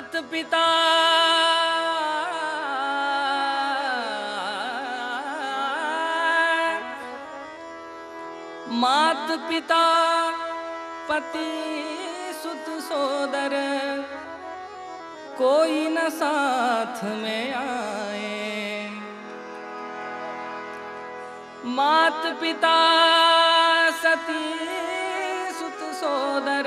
मात पिता मात पिता पति सुत सोदर कोई न साथ में आए। मात पिता सती सुत सोदर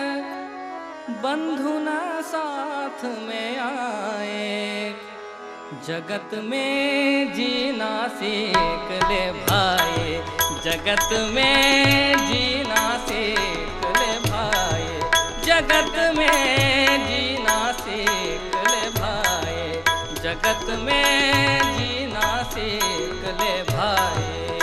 बंधु न साथ में आए। जगत में जीना सीख ले भाई, जगत में जीना सीख ले भाई, जगत में जीना सीख ले भाई, जगत में जीना सीख ले भाई।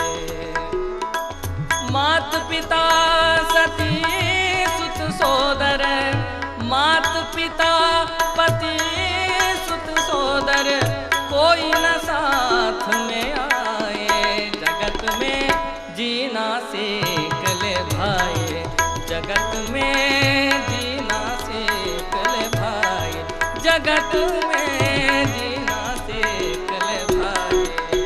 मात पिता सती सुत सोदर, मात पिता पति सुत सोदर कोई न साथ में आए। जगत में जीना सीख ले भाई, जगत में जीना सीख ले भाई, जगत में जीना सीख ले भाई।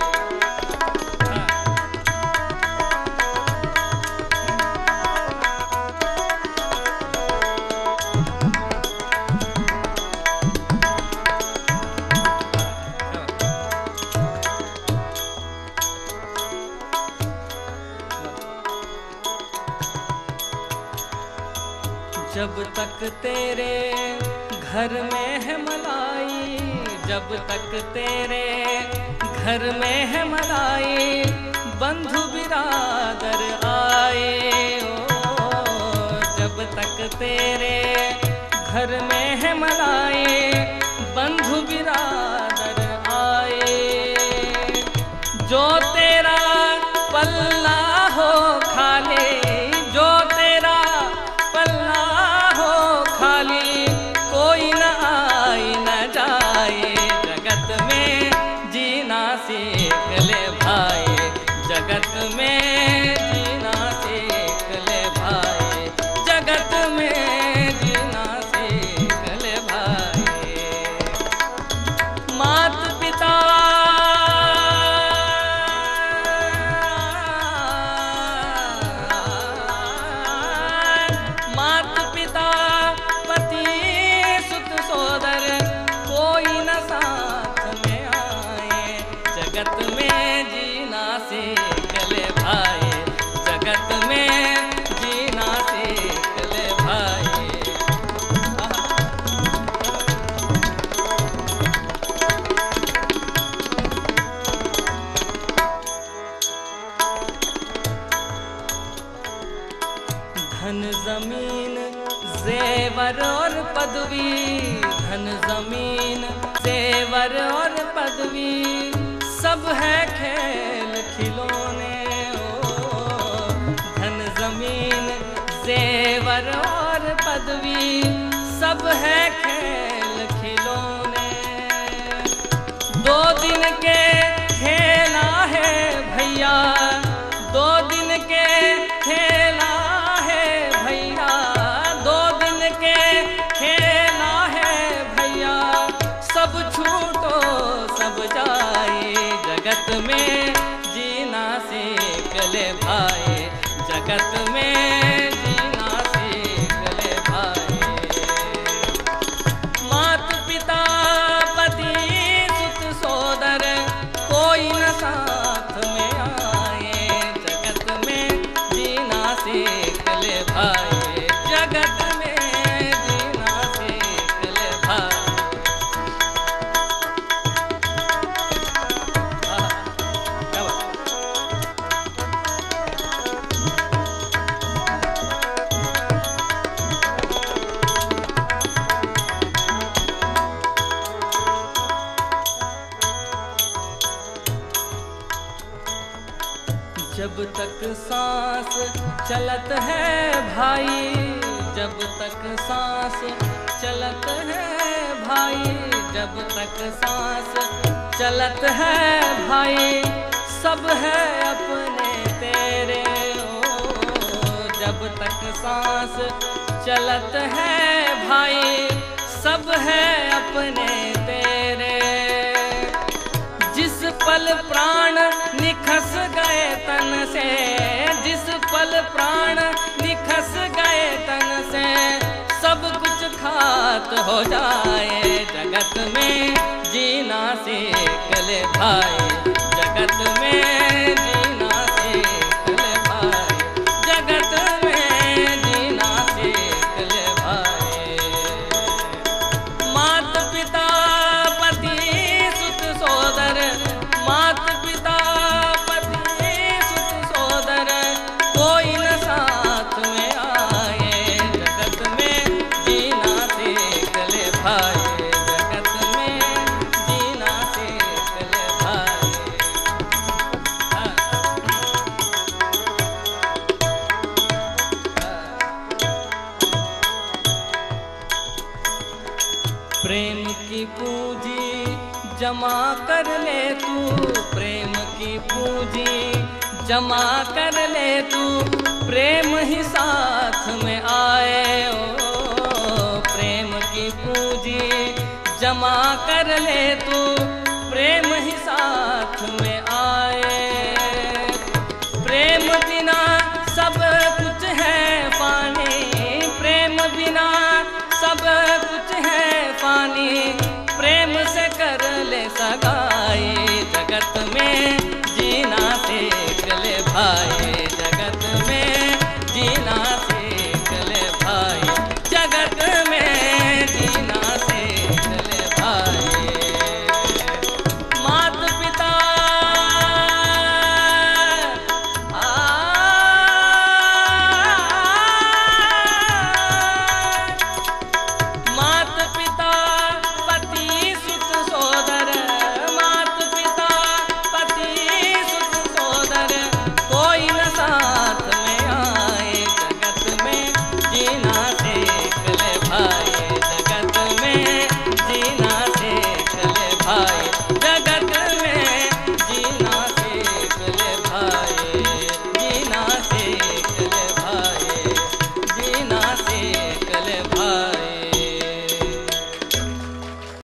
जब तक तेरे घर में है मलाई, जब तक तेरे घर में है मलाई, बंधु बिरादर आए। ओ जब तक तेरे घर में है मलाई, बंधु बिरादर आए। जो तेरा पल्ला हो खाली, जो तेरा पल्ला हो खाली, कोई न आए न जाए। जगत में जीना सीख ले भाई, जगत में जीना सीख ले भाई, जगत में जीना सीख ले भाई। मात पिता जगत में जीना सीख ले भाई, जगत में जीना सीख ले भाई। धन जमीन जेवर और पदवी, धन जमीन जेवर और पदवी, सब है खेल खिलौने। ओ धन जमीन जेवर और पदवी, सब है खेल खिलौने। दो दिन के खेला है भैया, दो दिन के खेला है भैया, दो दिन के खेला है भैया, सब छूटो सब जाए। जगत में जीना सीख ले भाई, जगत में जीना सीख ले भाई। मात पिता पति सुत सोदर कोई न साथ में आए। जगत में जीना सीख ले भाई, जगत में जीना सीख ले भाई। जब तक सांस चलत है भाई, जब तक सांस चलत है भाई, जब तक सांस चलत है भाई, सब है अपने तेरे। ओ जब तक सांस चलत है भाई, सब है अपने तेरे, जिस पल प्राण निखस गए तन से, जिस पल प्राण निखस गए तन से, सब कुछ खाक हो जाए। जगत में जीना सीख ले भाई, जगत में जीना सीख ले भाई, जगत में जीना सीख ले भाई। मात पिता पति सुत सोदर, मात पिता पति सुत सोदर, कोई न साथ में आए। जगत में जीना सीख ले भाई, जगत में जीना सीख ले भाई। प्रेम की पूंजी जमा कर ले तू, प्रेम की पूंजी जमा कर ले तू, प्रेम ही साथ में आए। ओ प्रेम की पूंजी जमा कर ले तू, प्रेम ही साथ में